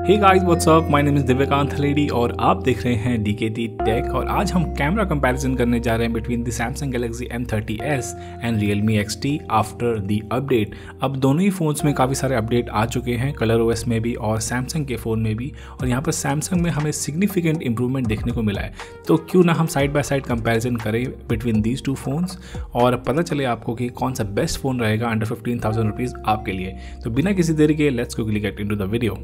Hey guys what's up, my name is Divyakant Haledi और आप देख रहे हैं डीकेटी टेक। और आज हम कैमरा कंपैरिजन करने जा रहे हैं between the Samsung Galaxy M30s and Realme XT after the update. अब दोनों ही फ़ोन्स में काफ़ी सारे अपडेट आ चुके हैं, कलर OS में भी और सैमसंग के फ़ोन में भी। और यहाँ पर सैमसंग में हमें सिग्निफिकेंट इंप्रूवमेंट देखने को मिला है, तो क्यों ना हम साइड बाय साइड कंपैरिजन करें बिटवीन दीज टू फोन्स और पता चले आपको कि कौन सा बेस्ट फ़ोन रहेगा अंडर 15,000 रुपीज़ आपके लिए। तो बिना किसी देरी के let's quickly get into the video.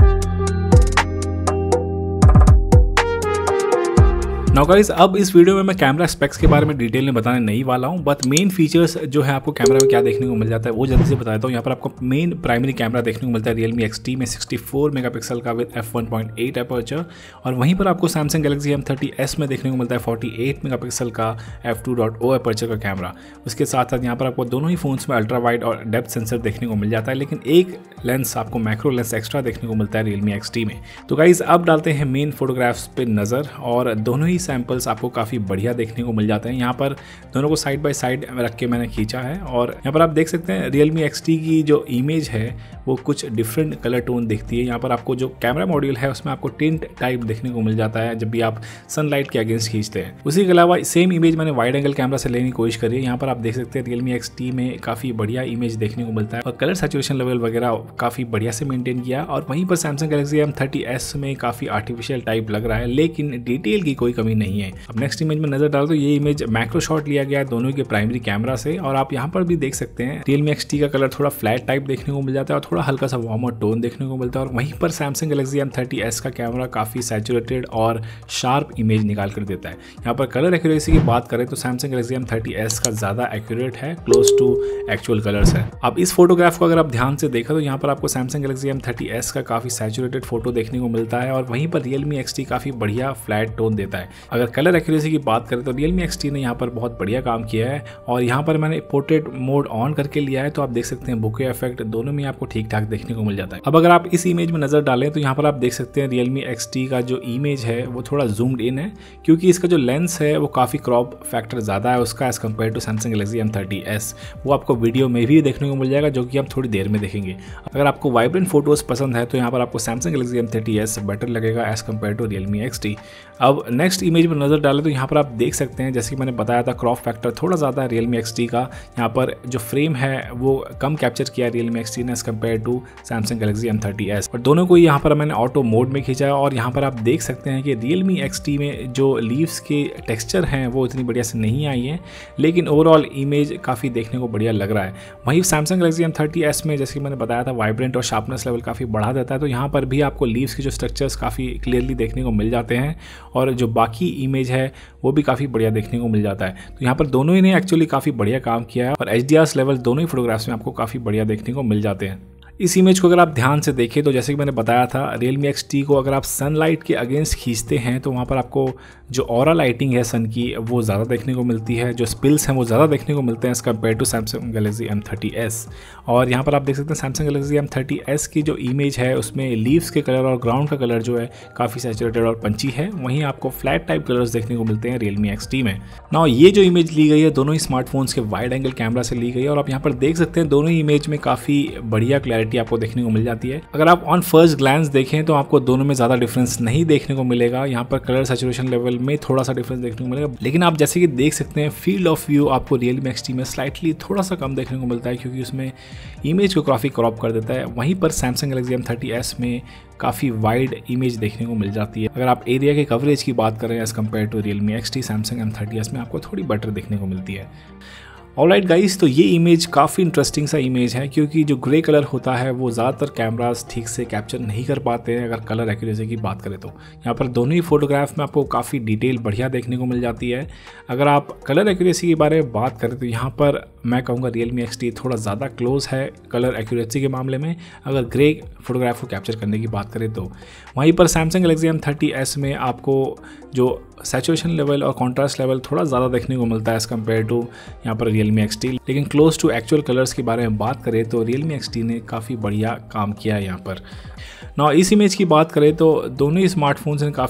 Now guys, अब इस वीडियो में मैं कैमरा स्पेक्स के बारे में डिटेल में बताने नहीं वाला हूं, बट मेन फीचर्स जो है आपको कैमरा में क्या देखने को मिल जाता है वो जल्दी से बता देता हूं। यहाँ पर आपको मेन प्राइमरी कैमरा देखने को मिलता है Realme XT में 64 मेगापिक्सल का विद f1.8 अपर्चर, और वहीं पर आपको सैमसंग गैलेक्सी M30s में देखने को मिलता है 48 मेगापिक्सल का f2.0 अपर्चर का कैमरा। उसके साथ साथ यहाँ पर आपको दोनों ही फोन्स में अल्ट्रा वाइड और डेप्थ सेंसर देखने को मिल जाता है, लेकिन एक लेंस आपको मैक्रो लेंस एक्स्ट्रा देखने को मिलता है Realme XT में। तो गाइज अब डालते हैं मेन फोटोग्राफ्स पे नज़र, और दोनों ही सैंपल्स आपको काफ़ी बढ़िया देखने को मिल जाते हैं। यहाँ पर दोनों को साइड बाय साइड रख के मैंने खींचा है, और यहाँ पर आप देख सकते हैं Realme XT की जो इमेज है वो कुछ डिफरेंट कलर टोन दिखती है। यहाँ पर आपको जो कैमरा मॉड्यूल है उसमें आपको टिंट टाइप देखने को मिल जाता है जब भी आप सनलाइट के अगेंस्ट खींचते हैं। उसी के अलावा सेम इमेज मैंने वाइड एंगल कैमरा से लेने की कोशिश करी है। यहाँ पर आप देख सकते हैं Realme XT में काफ़ी बढ़िया इमेज देखने को मिलता है और कलर सैचुरेशन लेवल वगैरह काफ़ी बढ़िया से मेंटेन किया। और वहीं पर सैमसंग गैलेक्सी M30s में काफ़ी आर्टिफिशियल टाइप लग रहा है, लेकिन डिटेल की कोई कमी नहीं है। अब नेक्स्ट इमेज में नजर डालो तो ये इमेज मैक्रो शॉट लिया गया है दोनों के प्राइमरी कैमरा से, और आप यहाँ पर भी देख सकते हैं Realme XT का कलर थोड़ा फ्लैट टाइप देखने को मिल जाता है और थोड़ा हल्का सा वार्मर टोन देखने को मिलता है। और वहीं पर सैमसंग गैलेक्सी M30s का कैमरा काफ़ी सैचुरेटेड और शार्प इमेज निकाल कर देता है। यहाँ पर कलर एक्यूरेसी की बात करें तो सैमसंग गैलेक्सी M30s का ज़्यादा एक्यूरेट है, क्लोज टू एक्चुअल कलर्स है। अब इस फोटोग्राफ को अगर आप ध्यान से देखें तो यहाँ पर आपको सैमसंग गैलेक्सी M30s का काफ़ी सैचुरेटेड फोटो देखने को मिलता है, और वहीं पर Realme XT काफ़ी बढ़िया फ्लैट टोन देता है। अगर कलर एक्यूरेसी की बात करें तो Realme XT ने यहाँ पर बहुत बढ़िया काम किया है, और यहाँ पर मैंने पोर्ट्रेट मोड ऑन करके लिया है, तो आप देख सकते हैं बुके इफेक्ट दोनों में आपको ठीक ठाक देखने को मिल जाता है। अब अगर आप इस इमेज में नजर डालें तो यहाँ पर आप देख सकते हैं Realme XT का जो इमेज है वो थोड़ा जूम्ड इन है, क्योंकि इसका जो लेंस है वो काफ़ी क्रॉप फैक्टर ज़्यादा है उसका as compare to Samsung Galaxy M30s। वो आपको वीडियो में भी देखने को मिल जाएगा, जो कि हम थोड़ी देर में देखेंगे। अगर आपको वाइब्रेंट फोटोज पसंद है तो यहाँ पर आपको सैमसंग गैलेक्सी M30s बेटर लगेगा as compare to Realme XT। अब नेक्स्ट इमेज में नजर डालें तो यहाँ पर आप देख सकते हैं, जैसे कि मैंने बताया था, क्रॉप फैक्टर थोड़ा ज़्यादा है Realme XT का। यहाँ पर जो फ्रेम है वो कम कैप्चर किया Realme XT ने as compare to Samsung Galaxy M30s, और दोनों को यहाँ पर मैंने ऑटो मोड में खींचा है। और यहाँ पर आप देख सकते हैं कि Realme XT में जो लीव्स के टेक्सचर हैं वो इतनी बढ़िया से नहीं आई हैं, लेकिन ओवरऑल इमेज काफ़ी देखने को बढ़िया लग रहा है। वहीं सैमसंग गैलेक्सी M30s में जैसे कि मैंने बताया था वाइब्रेंट और शार्पनेस लेवल काफ़ी बढ़ा देता है, तो यहाँ पर भी आपको लीव्स के जो स्ट्रक्चर्स काफ़ी क्लियरली देखने को मिल जाते हैं, और जो बाकी इमेज है वो भी काफ़ी बढ़िया देखने को मिल जाता है। तो यहाँ पर दोनों ही ने एक्चुअली काफ़ी बढ़िया काम किया है, और HDR लेवल दोनों ही फोटोग्राफ्स में आपको काफ़ी बढ़िया देखने को मिल जाते हैं। इस इमेज को अगर आप ध्यान से देखें तो जैसे कि मैंने बताया था Realme XT को अगर आप सनलाइट के अगेंस्ट खींचते हैं तो वहाँ पर आपको जो ऑरा लाइटिंग है सन की वो ज़्यादा देखने को मिलती है, जो स्पिल्स हैं वो ज़्यादा देखने को मिलते हैं as compare to Samsung Galaxy M30s। और यहाँ पर आप देख सकते हैं सैमसंग गैलेक्सी M30s की जो इमेज है उसमें लीव्स के कलर और ग्राउंड का कलर जो है काफ़ी सैचुरेटेड और पंची है, वहीं आपको फ्लैट टाइप कलर्स देखने को मिलते हैं Realme XT में। नाउ ये जो इमेज ली गई है दोनों ही स्मार्टफोन्स के वाइड एंगल कैमरा से ली गई है, और आप यहाँ पर देख सकते हैं दोनों ही इमेज में काफ़ी बढ़िया क्लैरिटी आपको देखने को मिल जाती है। अगर आप ऑन फर्स्ट ग्लैंस देखें तो आपको दोनों में ज़्यादा डिफरेंस नहीं देखने को मिलेगा। यहाँ पर कलर सैचुरेशन लेवल में थोड़ा सा डिफरेंस देखने को मिलेगा, लेकिन आप जैसे कि देख सकते हैं फील्ड ऑफ व्यू आपको Realme XT में स्लाइटली थोड़ा सा कम देखने को मिलता है, क्योंकि उसमें इमेज को काफ़ी क्रॉप कर देता है। वहीं पर सैमसंग गैलेक्सी M30s में काफ़ी वाइड इमेज देखने को मिल जाती है। अगर आप एरिया के कवरेज की बात करें as compare to Realme XT, Samsung M30s में आपको थोड़ी बेटर देखने को मिलती है। ऑलराइट गाइस, तो ये इमेज काफ़ी इंटरेस्टिंग सा इमेज है, क्योंकि जो ग्रे कलर होता है वो ज़्यादातर कैमरास ठीक से कैप्चर नहीं कर पाते हैं अगर कलर एक्यूरेसी की बात करें तो। यहाँ पर दोनों ही फोटोग्राफ में आपको काफ़ी डिटेल बढ़िया देखने को मिल जाती है। अगर आप कलर एक्यूरेसी के बारे में बात करें तो यहाँ पर मैं कहूँगा Realme XT थोड़ा ज़्यादा क्लोज है कलर एक्यूरेसी के मामले में, अगर ग्रे फोटोग्राफ को कैप्चर करने की बात करें तो। वहीं पर सैमसंग गैलेक्सी M30s में आपको जो सैचुरेशन लेवल और कॉन्ट्रास्ट लेवल थोड़ा ज़्यादा देखने को मिलता है एज़ कम्पेयर टू यहाँ पर Realme XT, लेकिन क्लोज टू एक्चुअल कलर्स के बारे में बात करें तो Realme XT ने काफ़ी बढ़िया काम किया है यहाँ पर। ना इस इमेज की बात करें तो दोनों ही स्मार्टफोन्स ने काफ़ी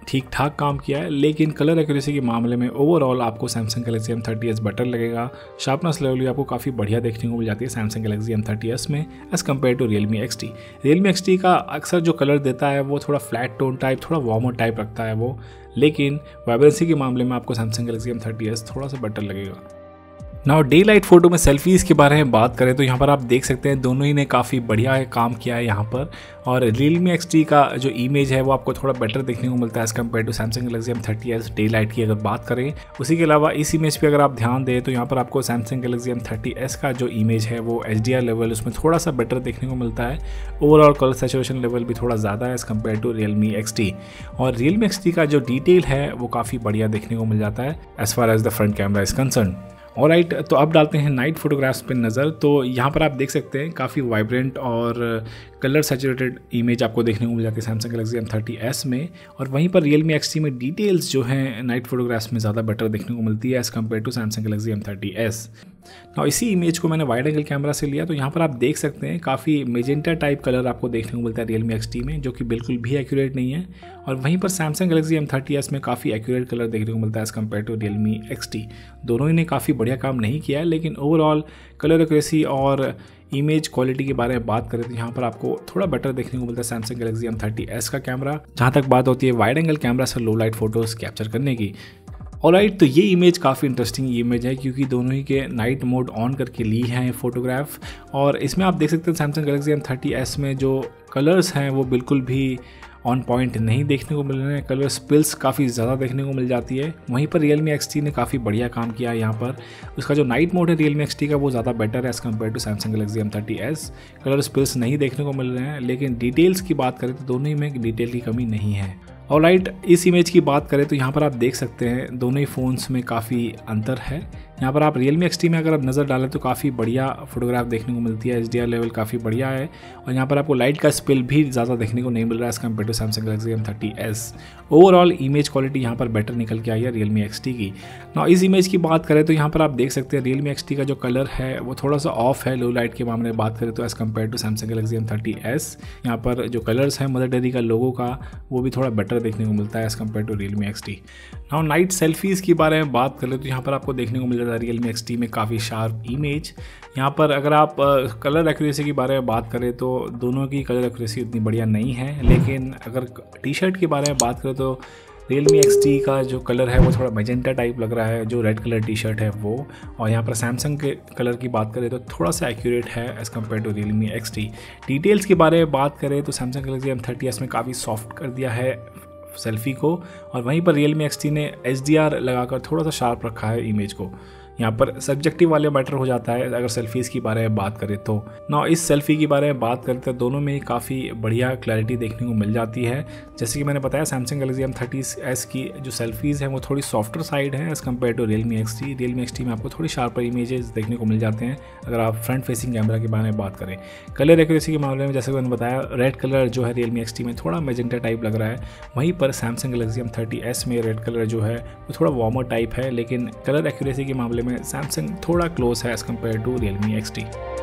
ठीक ठाक काम किया है, लेकिन कलर एक्यूरेसी के मामले में ओवरऑल आपको सैमसंग गैलेक्सी M30s बेटर लगेगा। शार्पनेस लेवल भी आपको काफ़ी बढ़िया देखने को मिल जाती है सैमसंग गैलेक्सी M30s में as compare to Realme XT। Realme XT का अक्सर जो कलर देता है वो थोड़ा फ्लैट टोन टाइप, थोड़ा वार्मर टाइप रखता है वो, लेकिन वाइब्रेंसी के मामले में आपको सैमसंग गैलेक्सी M30s थोड़ा सा बेटर लगेगा। नाउ डे लाइट फोटो में सेल्फीज़ के बारे में बात करें तो यहाँ पर आप देख सकते हैं दोनों ही ने काफ़ी बढ़िया काम किया है यहाँ पर, और Realme XT का जो इमेज है वो आपको थोड़ा बेटर देखने को मिलता है as compare to Samsung Galaxy M30s daylight की अगर बात करें। उसी के अलावा इस इमेज पे अगर आप ध्यान दें तो यहाँ पर आपको सैमसंग गैलेक्सी M30s का जो इमेज है वो HDR लेवल उसमें थोड़ा सा बेटर देखने को मिलता है। ओवरऑल कलर सैचुरेशन लेवल भी थोड़ा ज़्यादा है as compare to Realme XT, और Realme XT का जो डिटेल है वो काफ़ी बढ़िया देखने को मिल जाता है as far as the front camera is concern. Alright, तो अब डालते हैं नाइट फोटोग्राफ्स पे नज़र। तो यहाँ पर आप देख सकते हैं काफ़ी वाइब्रेंट और कलर सैचुरेटेड इमेज आपको देखने को मिल जाती है सैमसंग गैलेक्सी M30s में, और वहीं पर Realme XT में डिटेल्स जो हैं नाइट फोटोग्राफ्स में ज़्यादा बेटर देखने को मिलती है as compare to Samsung Galaxy M30s। और इसी इमेज को मैंने वाइड एंगल कैमरा से लिया, तो यहाँ पर आप देख सकते हैं काफ़ी मेजेंटा टाइप कलर आपको देखने को मिलता है Realme XT में, जो कि बिल्कुल भी एक्यूरेट नहीं है, और वहीं पर सैमसंग गैलेक्सी M30s में काफ़ी एक्यूरेट कलर देखने को मिलता है as compare to Realme XT। दोनों ही ने काफ़ी बढ़िया काम नहीं किया है, लेकिन ओवरऑल कलर एक्यूरेसी और इमेज क्वालिटी के बारे में बात करें तो यहाँ पर आपको थोड़ा बेटर देखने को मिलता है सैमसंग गैलेक्सी M30s का कैमरा, जहाँ तक बात होती है वाइड एंगल कैमरा से लो लाइट फोटोज़ कैप्चर करने की। ऑलराइट, तो ये इमेज काफ़ी इंटरेस्टिंग इमेज है क्योंकि दोनों ही के नाइट मोड ऑन करके ली है फोटोग्राफ, और इसमें आप देख सकते हैं सैमसंग गैलेक्सी M30s में जो कलर्स हैं वो बिल्कुल भी ऑन पॉइंट नहीं देखने को मिल रहे हैं, कलर स्पिल्स काफ़ी ज़्यादा देखने को मिल जाती है। वहीं पर Realme XT ने काफ़ी बढ़िया काम किया है यहाँ पर, उसका जो नाइट मोड है Realme XT का वो ज़्यादा बेटर है as compare to Samsung Galaxy M30s। Colour spills नहीं देखने को मिल रहे हैं, लेकिन डिटेल्स की बात करें तो दोनों ही में डिटेल की कमी नहीं है। ऑलराइट, इस इमेज की बात करें तो यहाँ पर आप देख सकते हैं दोनों ही फ़ोन्स में काफ़ी अंतर है। यहाँ पर आप Realme XT में अगर आप नज़र डालें तो काफ़ी बढ़िया फोटोग्राफ देखने को मिलती है, HDR लेवल काफ़ी बढ़िया है, और यहाँ पर आपको लाइट का स्पिल भी ज़्यादा देखने को नहीं मिल रहा है as compare to Samsung Galaxy M30s। Overall image quality यहाँ पर बेटर निकल के आई है Realme XT की। ना इस इमेज की बात करें तो यहाँ पर आप देख सकते हैं Realme XT का जो कलर है वो थोड़ा सा ऑफ है लो लाइट के मामले में बात करें तो as compare to Samsung Galaxy M30s। यहाँ पर जो कलर्स हैं मदर डेयरी का लोगो का वो भी थोड़ा बेटर देखने को मिलता है as compare to Realme XT। Now night selfies के बारे में बात करें तो यहाँ पर आपको देखने को मिल जाता है Realme XT में काफ़ी शार्प इमेज। यहाँ पर अगर आप कलर एक्यूरेसी के बारे में बात करें तो दोनों की कलर एक्यूरेसी उतनी बढ़िया नहीं है, लेकिन अगर टी शर्ट के बारे में बात करें तो Realme XT का जो कलर है वो थोड़ा मैजेंटा टाइप लग रहा है, जो रेड कलर टी शर्ट है वो, और यहाँ पर सैमसंग के कलर की बात करें तो थोड़ा सा एक्यूरेट है as compare to Realme XT। Details के बारे में बात करें तो सैमसंग गैलेक्सी M30s में काफ़ी सॉफ्ट कर दिया है सेल्फ़ी को, और वहीं पर Realme XT ने HDR लगाकर थोड़ा सा शार्प रखा है इमेज को। यहाँ पर सब्जेक्टिव वाले मैटर हो जाता है अगर सेल्फीज़ की बारे में बात करें तो। ना इस सेल्फ़ी की बारे में बात करें तो दोनों में काफ़ी बढ़िया क्लैरिटी देखने को मिल जाती है। जैसे कि मैंने बताया सैमसंग गैलेक्सी M30s की जो सेल्फीज़ हैं वो थोड़ी सॉफ्टर साइड है as compare to Realme XT। Realme XT में आपको थोड़ी शार्पर इमेजेस देखने को मिल जाते हैं अगर आप फ्रंट फेसिंग कैमरा के बारे में बात करें। कलर एक्यूरेसी के मामले में जैसे मैंने बताया रेड कलर जो है Realme XT में थोड़ा मैजेंटा टाइप लग रहा है, वहीं पर सैमसंग गैलेक्सी M30s में रेड कलर जो है वो थोड़ा वार्मर टाइप है, लेकिन कलर एक्यूरेसी के मामले में सैमसंग थोड़ा क्लोज है as compare to Realme XT।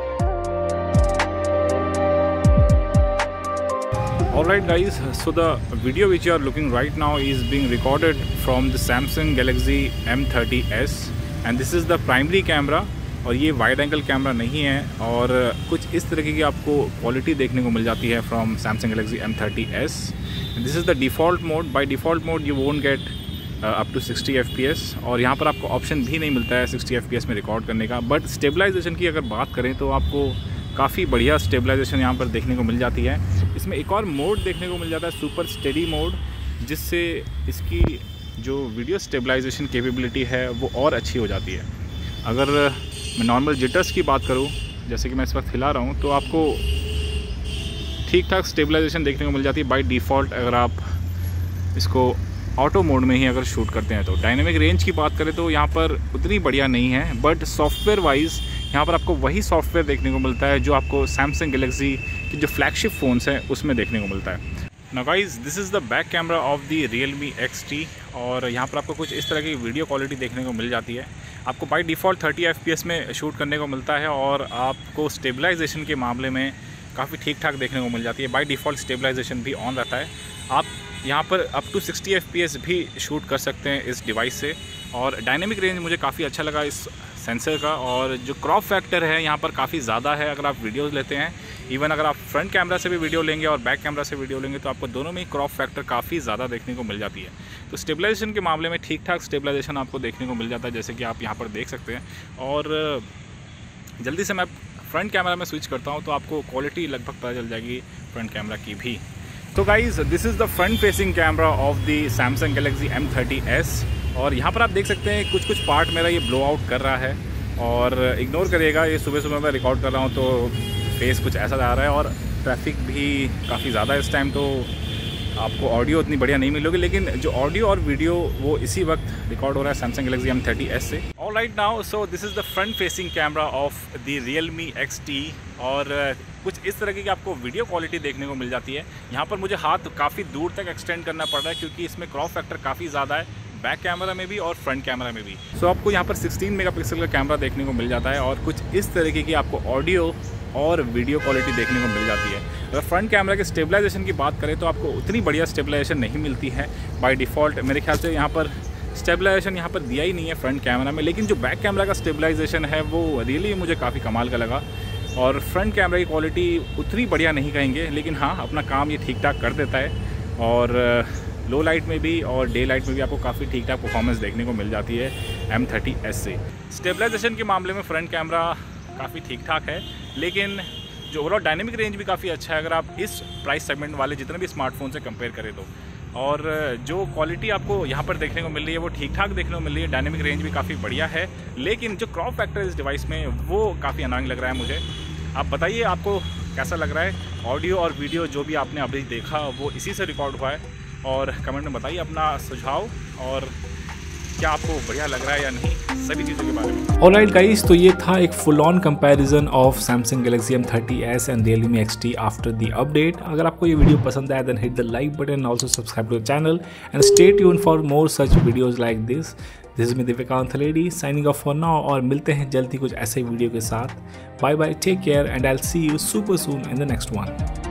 Alright guys, so the video which you are looking right now is being recorded from the Samsung Galaxy M30s and this is the primary camera, और ये wide angle camera नहीं है, और कुछ इस तरीके की आपको क्वालिटी देखने को मिल जाती है from Samsung Galaxy M30s। This is the default mode. By default mode you won't get up to 60 FPS, और यहाँ पर आपको ऑप्शन भी नहीं मिलता है 60 FPS में रिकॉर्ड करने का। बट स्टेबलाइजेशन की अगर बात करें तो आपको काफ़ी बढ़िया स्टेबलाइजेशन यहाँ पर देखने को मिल जाती है। इसमें एक और मोड देखने को मिल जाता है सुपर स्टेडी मोड, जिससे इसकी जो वीडियो स्टेबलाइजेशन कैपेबिलिटी है वो और अच्छी हो जाती है। अगर मैं नॉर्मल जिटर्स की बात करूँ, जैसे कि मैं इस वक्त हिला रहा हूँ, तो आपको ठीक ठाक स्टेबलाइजेशन देखने को मिल जाती है बाय डिफ़ॉल्ट अगर आप इसको ऑटो मोड में ही अगर शूट करते हैं तो। डायनेमिक रेंज की बात करें तो यहाँ पर उतनी बढ़िया नहीं है, बट सॉफ्टवेयर वाइज यहाँ पर आपको वही सॉफ्टवेयर देखने को मिलता है जो आपको सैमसंग गैलेक्सी की जो फ्लैगशिप फ़ोन्स हैं उसमें देखने को मिलता है। Now guys, this is the back camera of the Realme XT, और यहाँ पर आपको कुछ इस तरह की वीडियो क्वालिटी देखने को मिल जाती है। आपको बाय डिफ़ॉल्ट 30 FPS में शूट करने को मिलता है, और आपको स्टेबलाइजेशन के मामले में काफ़ी ठीक ठाक देखने को मिल जाती है। बाय डिफ़ॉल्ट स्टेबलाइजेशन भी ऑन रहता है। आप यहाँ पर अप टू 60 FPS भी शूट कर सकते हैं इस डिवाइस से। और डायनेमिक रेंज मुझे काफ़ी अच्छा लगा इस सेंसर का, और जो क्रॉप फैक्टर है यहाँ पर काफ़ी ज़्यादा है अगर आप वीडियोज़ लेते हैं। इवन अगर आप फ्रंट कैमरा से भी वीडियो लेंगे और बैक कैमरा से वीडियो लेंगे तो आपको दोनों में ही क्रॉप फैक्टर काफ़ी ज़्यादा देखने को मिल जाती है। तो स्टेबलाइजेशन के मामले में ठीक ठाक स्टेबलाइजेशन आपको देखने को मिल जाता है, जैसे कि आप यहाँ पर देख सकते हैं। और जल्दी से मैं फ्रंट कैमरा में स्विच करता हूँ तो आपको क्वालिटी लगभग पता चल जाएगी फ्रंट कैमरा की भी। तो guys, this is the front facing camera of the Samsung Galaxy M30s। और यहाँ पर आप देख सकते हैं कुछ पार्ट मेरा ये ब्लो आउट कर रहा है, और इग्नोर करिएगा, ये सुबह मैं रिकॉर्ड कर रहा हूँ तो फेस कुछ ऐसा जा रहा है, और ट्रैफिक भी काफ़ी ज़्यादा इस टाइम, तो आपको ऑडियो उतनी बढ़िया नहीं मिलोगी। लेकिन जो ऑडियो और वीडियो वो इसी वक्त रिकॉर्ड हो रहा है सैमसंग गैलेक्सी M30s से। All right now, so this is the front facing camera of the Realme XT। और कुछ इस तरह की आपको वीडियो क्वालिटी देखने को मिल जाती है। यहाँ पर मुझे हाथ काफ़ी दूर तक एक्सटेंड करना पड़ रहा है क्योंकि इसमें क्रॉप फैक्टर काफ़ी ज़्यादा है, बैक कैमरा में भी और फ्रंट कैमरा में भी। सो आपको यहाँ पर 16 मेगापिक्सल का कैमरा देखने को मिल जाता है, और कुछ इस तरीके की आपको ऑडियो और वीडियो क्वालिटी देखने को मिल जाती है। अगर फ्रंट कैमरा के स्टेबलाइजेशन की बात करें तो आपको उतनी बढ़िया स्टेबलाइजेशन नहीं मिलती है बाय डिफ़ॉल्ट। मेरे ख्याल से यहाँ पर स्टेबलाइजेशन यहाँ पर दिया ही नहीं है फ्रंट कैमरा में, लेकिन जो बैक कैमरा का स्टेबलाइजेशन है वो रियली मुझे काफ़ी कमाल का लगा। और फ्रंट कैमरा की क्वालिटी उतनी बढ़िया नहीं कहेंगे, लेकिन हाँ, अपना काम ये ठीक ठाक कर देता है। और लो लाइट में भी और डे लाइट में भी आपको काफ़ी ठीक ठाक परफॉर्मेंस देखने को मिल जाती है M30s से। स्टेबलाइजेशन के मामले में फ्रंट कैमरा काफ़ी ठीक ठाक है, लेकिन जो ओवरऑल डायनेमिक रेंज भी काफ़ी अच्छा है अगर आप इस प्राइस सेगमेंट वाले जितने भी स्मार्टफोन से कंपेयर करें तो। और जो क्वालिटी आपको यहाँ पर देखने को मिल रही है वो ठीक ठाक देखने को मिल रही है, डायनेमिक रेंज भी काफ़ी बढ़िया है, लेकिन जो क्रॉप फैक्टर इस डिवाइस में वो काफ़ी अनोइंग लग रहा है मुझे। आप बताइए आपको कैसा लग रहा है। ऑडियो और वीडियो जो भी आपने अभी देखा वो इसी से रिकॉर्ड हुआ है, और कमेंट में बताइए अपना सुझाव और क्या आपको बढ़िया लग रहा है या नहीं, सभी चीज़ों के बारे में। ऑलराइट गाइस, तो ये था एक full on comparison of Samsung Galaxy M30s and Realme XT after the update. अगर आपको ये वीडियो पसंद आया then hit the like button, also subscribe to the channel and stay tune for more such videos like this. This is me Divyakant Ladi signing off for now, और मिलते हैं जल्दी कुछ ऐसे वीडियो के साथ। Bye bye, take care and I will see you super soon in the next one.